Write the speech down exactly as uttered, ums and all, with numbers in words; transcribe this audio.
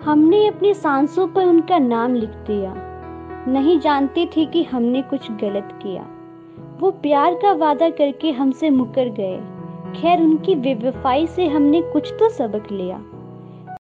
हमने अपनी सांसों पर उनका नाम लिख दिया, नहीं जानते थे कि हमने कुछ गलत किया। वो प्यार का वादा करके हमसे मुकर गए, खैर उनकी बेवफाई से हमने कुछ तो सबक लिया।